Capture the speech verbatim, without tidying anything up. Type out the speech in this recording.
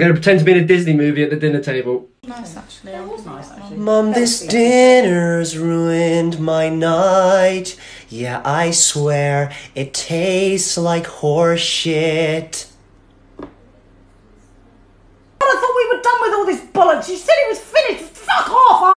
I'm gonna pretend to be in a Disney movie at the dinner table. Nice actually, it was nice actually. Mum, this dinner's ruined my night. Yeah, I swear, it tastes like horse shit. I thought we were done with all this bollocks. You said it was finished. Fuck off!